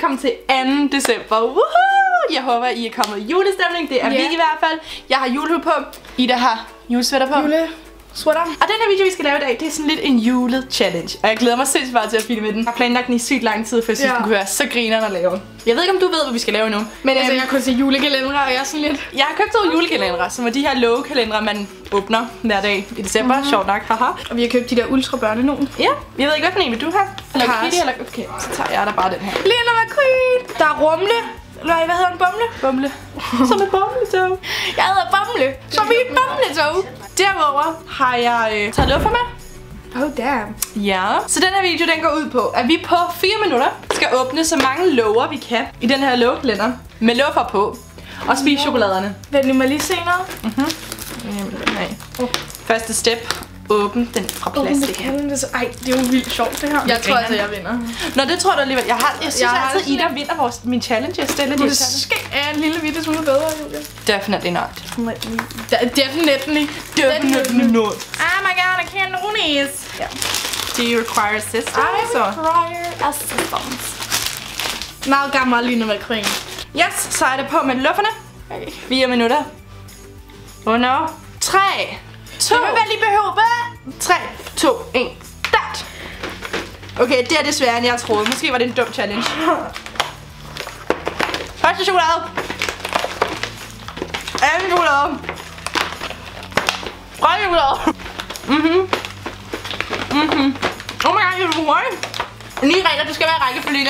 velkommen til 2. december. Woohoo! Jeg håber, I er kommet i julestemning. Det er vi i hvert fald. Jeg har julehue på. Ida har julesvætter på. Sweater. Og den her video, vi skal lave i dag, det er sådan lidt en julet-challenge. Og jeg glæder mig sindssygt meget til at filme den. Jeg har planlagt den i sygt lang tid, for jeg synes, den kunne være så grineren at lave. Jeg ved ikke, om du ved, hvad vi skal lave nu. Men altså, jeg har kun set julekalendere, og jeg er sådan lidt... Jeg har købt 2 julekalendere, som er de her lågekalendere, man åbner hver dag i december. Sjovt nok, haha. Og vi har købt de der ultra børne nogen. Ja, jeg ved ikke, hvad for en vil du have? Eller Kitty, eller... Okay, så tager jeg da bare den her. Lena McQueen! Der er rumle. Nej, hvad hedder den? Bumle? Bumle. Som et bumletog. Jeg hedder Bumle. Som i et bumletog. Derudover har jeg taget luffer med. Oh damn. Ja. Så den her video, den går ud på, at vi på 4 minutter skal åbne så mange låger vi kan i den her lågekalender med luffer på. Og spise chokoladerne. Vent, må lige se noget. Første step. Åbn den fra plastik. Ej, det er jo vildt sjovt det her. Jeg tror altså, jeg vinder. Nå, det tror du alligevel. Jeg synes altid, Ida vinder min challenges. Måske er en lille bitte smule bedre, Julia. Definitely not. Definitely. Definitely not. Oh my god, I can't do this. Yeah. Do you require assistance? I require assistance. Meget gammel lige nu med kring. Yes, så er det på med lufferne. Okay. 4 minutter. Under 3, 2, hvad lige behøver? 3, 2, 1, start! Okay, det er det sværere, end jeg troede. Måske var det en dum challenge. Første chokolade. Anden chokolade. Tredje chokolade. Oh my god, you're the one. Nye regler, det skal være rækkefølge.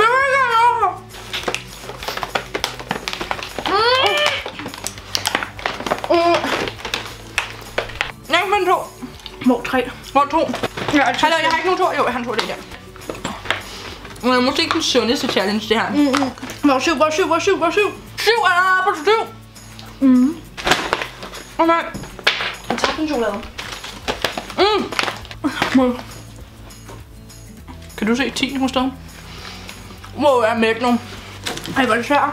Nej, men 2. Hvor 3? Hvor 2? Ja, hallo, jeg har ikke nogen 2. Jo, jeg har en 2 lige der. Det er måske ikke den sundeste challenge, det her. Hvor 7, hvor 7, hvor 7, hvor 7? 7 er på 7. Okay. Jeg tager den chokolade. Kan du se 10 hos dig? Wow, jeg er mæk nu. Ej, hvor er det svært.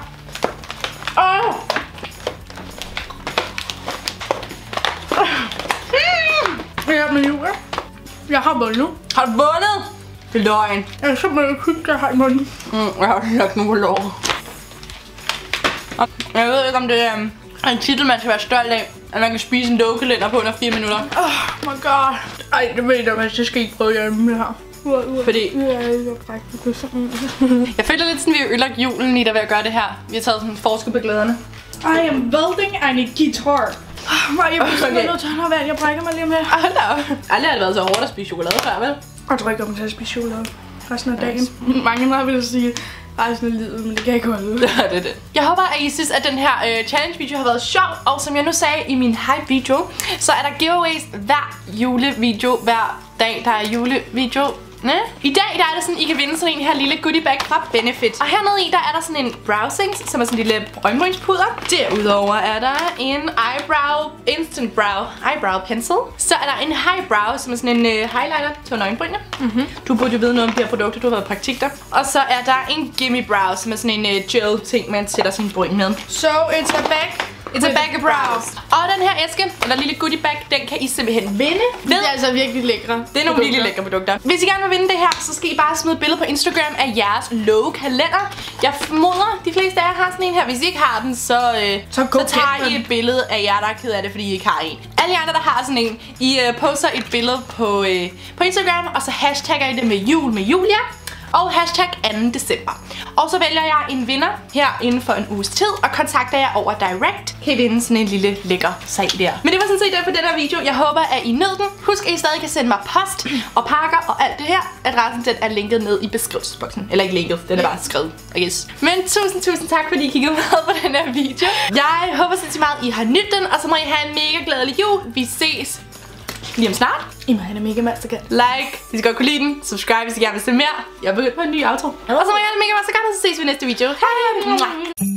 Ja, men Julia, jeg har vundet. Har du vundet? Det er løgn. Jeg er simpelthen ikke jeg har i munden. Jeg har også lagt nogle lår. Jeg ved ikke, om det er en titel, man skal være stolt af. At man kan spise en lågekalender på under 4 minutter. Oh my god. Ej, det ved jeg, det skal ikke prøve hjemme det her. Fordi jeg føler lidt sådan, vi har ødelagt julen i der ved at gøre det her. Vi har taget sådan forskel på glæderne. I am building a guitar. Jeg bliver nødt til at have vand. Jeg brækker mig lige med. Aldrig har det været så hårdt at spise chokolade før, vel? Jeg tror ikke, jeg kommer til at spise chokolade resten af dagen. Mange meget vil sige resten af livet, men det kan jeg ikke holde. Det er det. Jeg håber, at I synes, at den her challenge video har været sjov. Og som jeg nu sagde i min hype video, så er der giveaways hver julevideo, hver dag der er julevideo. I dag der er det sådan, I kan vinde sådan en her lille goodie bag fra Benefit. Og hernede i der er der sådan en browsing, som er sådan en lille øjenbrynspuder. Derudover er der en instant eyebrow pencil. Så er der en highbrow, som er sådan en highlighter til øjenbrynene. Du burde jo vide noget om de her produkter, du har været i praktik der. Og så er der en gimme brow, som er sådan en gel ting, man sætter sin bryn med. So it's a bag. It's a bag of brows. Og den her æske, eller lille goodie bag, den kan I simpelthen vinde. Det er altså virkelig lækre. Det er nogle virkelig lækre produkter. Hvis I gerne vil vinde det her, så skal I bare smide et billede på Instagram af jeres lågekalender. Jeg formoder, de fleste af jer har sådan en her. Hvis I ikke har den, så tager I et billede af jer, der er ked af det, fordi I ikke har en. Alle jer, der har sådan en, I poster et billede på Instagram, og så hashtagger I det med jul med Julia. Og hashtag 2. december. Og så vælger jeg en vinder her inden for en uges tid, og kontakter jer over direct. Kan I vinde sådan en lille lækker sag der. Men det var sådan set det for den her video. Jeg håber, at I nød den. Husk, at I stadig kan sende mig post og pakker og alt det her. Adressen den er linket ned i beskrivelsesboksen. Eller ikke linket, den er bare skrevet, I guess. Men tusind tak, fordi I kiggede med på den her video. Jeg håber sindssygt meget, I har nydt den, og så må I have en mega glædelig jul. Vi ses lige om snart. I må have en mega mastercard. Like, hvis I godt kunne lide den. Subscribe, hvis I gerne vil se mere. Jeg er begyndt på en ny outro. Og så må I have en mega mastercard, og så ses vi i næste video. Hej!